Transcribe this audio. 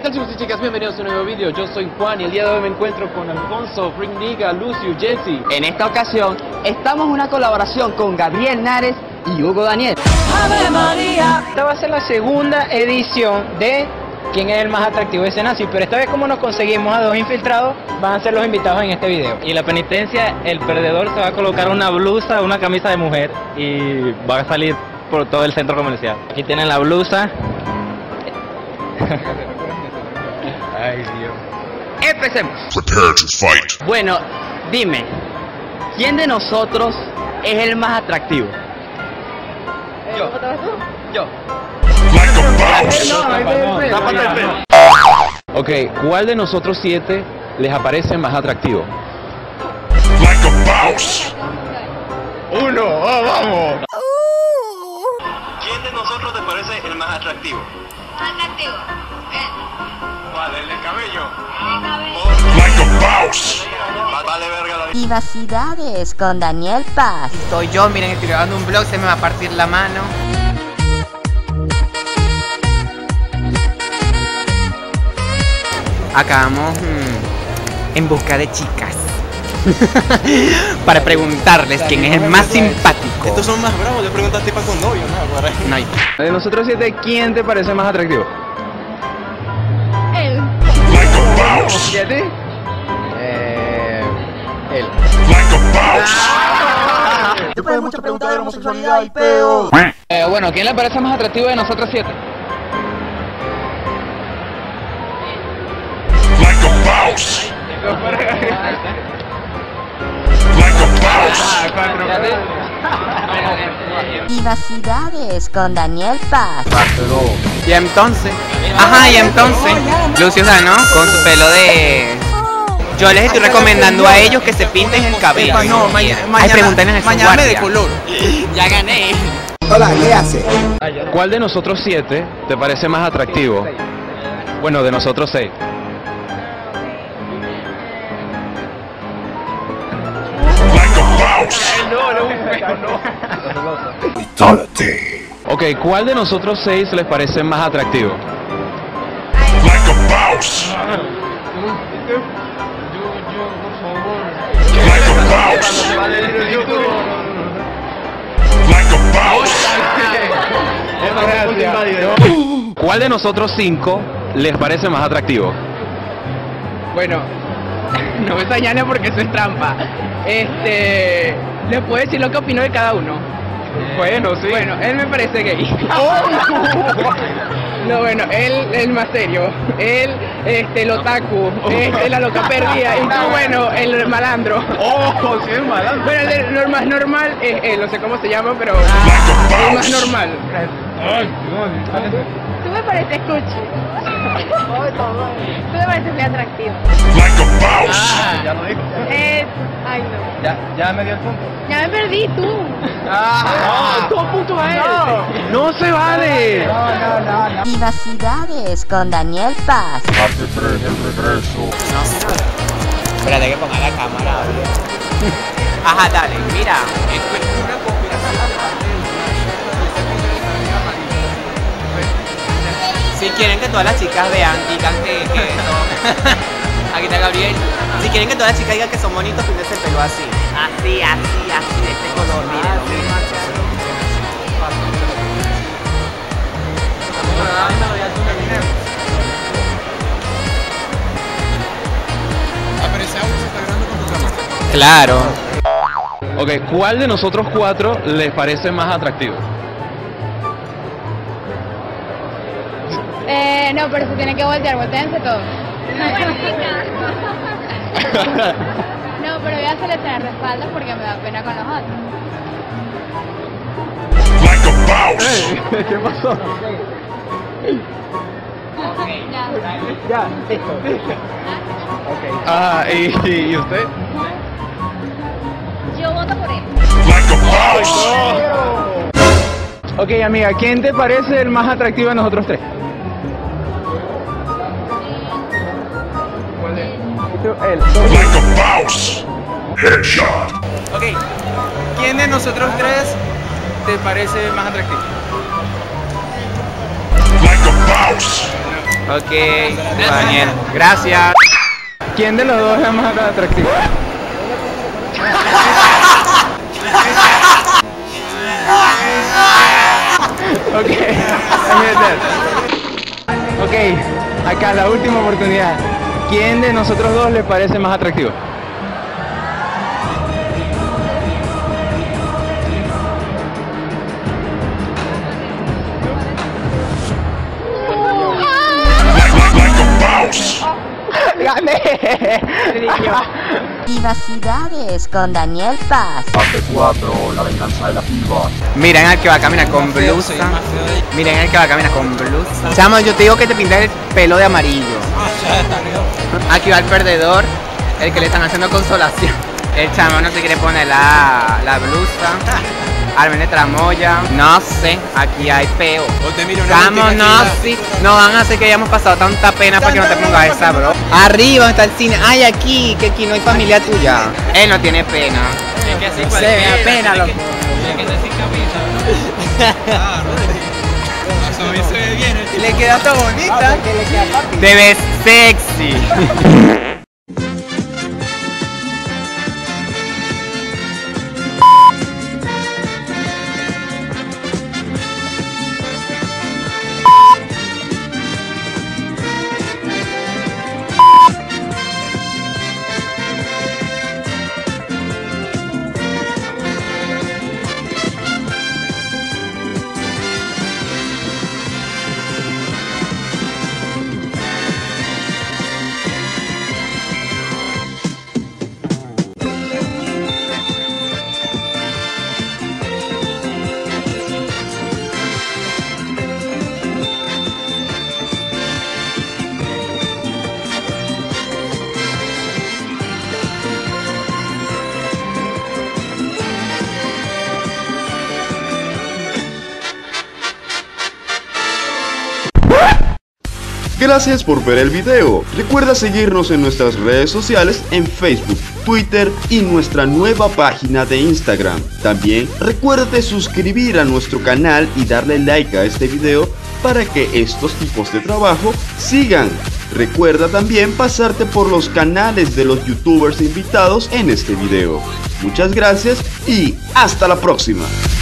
tal, chicos y chicas? Bienvenidos a un nuevo vídeo. Yo soy Juan y el día de hoy me encuentro con Alfonso, Rick Niga, Lucio, Jesse. En esta ocasión estamos en una colaboración con Gabriel Nares y Hugo Daniel. ¡Ave María! Esta va a ser la segunda edición de ¿Quién es el más atractivo de Senasi? Pero esta vez, como nos conseguimos a dos infiltrados, van a ser los invitados en este video. Y la penitencia, el perdedor se va a colocar una blusa, una camisa de mujer y va a salir por todo el centro comercial. Aquí tienen la blusa. Ay, Dios. Empecemos. Prepare to fight. Bueno, dime, ¿quién de nosotros es el más atractivo? Yo. Like a boss. Ok, ¿cuál de nosotros 7 les aparece más atractivo? Like a boss. ¡Uno! ¡Vamos! ¿Quién de nosotros te parece el más atractivo? Atractivo. ¿Cuál? ¿El de cabello? Like a boss. Vale verga la Privacidades con Daniel Paz. Soy yo, miren, estoy grabando un vlog, se me va a partir la mano. Acá vamos en busca de chicas para preguntarles quién es el más simpático. Estos son más bravos, le preguntaste para con novio, ¿no? No hay. De nosotros 7, ¿quién te parece más atractivo? Él. Like a boss. ¿Y a ti? Él. Like a boss. Después de mucha pregunta de homosexualidad y peo. Bueno, ¿quién le parece más atractivo de nosotros 7? Like a boss. Like a boss. Privacidades con Daniel Paz. Y entonces, Lucio Dano con su pelo de... Yo les estoy recomendando a ellos que se pinten el cabello. Ay, pregúntenles a su guardia. De color. Ya gané. Hola, ¿qué hace? ¿Cuál de nosotros 7 te parece más atractivo? Bueno, de nosotros 6. Like a boss. Ok, ¿cuál de nosotros 6 les parece más atractivo? Like a boss. Like a boss. Like a boss. ¿Cuál de nosotros 5 les parece más atractivo? Bueno, no me extrañan porque eso es trampa. Les puedo decir lo que opino de cada uno. Bueno, sí. Bueno, él me parece gay. No, bueno, él el más serio, él el otaku, la loca perdida, y tú, bueno, el malandro. ¡Oh, sí es malandro! Bueno, el más normal es él, no sé cómo se llama, pero el más normal. Tú me pareces cuchi. Tú me pareces muy atractivo. Like a boss. Ya lo dijo. Ay, no. Ya me dio el punto. Ya me perdí tú. Todo punto a él. No se vale. Privacidades con Daniel Paz. Espérate que ponga la cámara. Ajá, dale, mira. Esto es una conspiración de parte del... Si quieren que todas las chicas vean, digan que son... Aquí está Gabriel. Si quieren que todas las chicas digan que son bonitos, píntense el pelo así. Así, de este color, miren. Claro. Ok, ¿cuál de nosotros 4 les parece más atractivo? No, pero se tiene que voltearse todos. No, pero voy a seleccionar de espaldas porque me da pena con los otros. Like a boss. ¿Qué pasó? Ya. Ah, ¿y usted? Yo voto por él. Like a boss. Ok, amiga, ¿quién te parece el más atractivo de nosotros 3? ¿Cuál es? Él. Like a boss. Headshot. Ok. ¿Quién de nosotros 3 te parece más atractivo? Like a boss. Ok, Daniel, gracias. ¿Quién de los dos es más atractivo? Ok, ok, acá la última oportunidad. ¿Quién de nosotros dos le parece más atractivo? Like a mouse. ¡Gané! Privacidades con Daniel Paz. Miren al que va a caminar con blusa. Miren al que va a caminar con blusa. Chamo, yo te digo que te pintes el pelo de amarillo. Aquí va el perdedor, el que le están haciendo consolación. El chamo no se quiere poner la blusa. Armen de tramoya. No sé, aquí hay peo. Chamo, no, sí. No van a hacer que hayamos pasado tanta pena para que no te pongas esa, bro. Arriba está el cine. Ay, aquí, que aquí no hay familia tuya. Él no tiene pena. Se ve pena, loco. Le queda todo bonita. Te ves sexy. Gracias por ver el video. Recuerda seguirnos en nuestras redes sociales en Facebook, Twitter y nuestra nueva página de Instagram. También recuerda suscribir a nuestro canal y darle like a este video para que estos tipos de trabajo sigan. Recuerda también pasarte por los canales de los youtubers invitados en este video. Muchas gracias y hasta la próxima.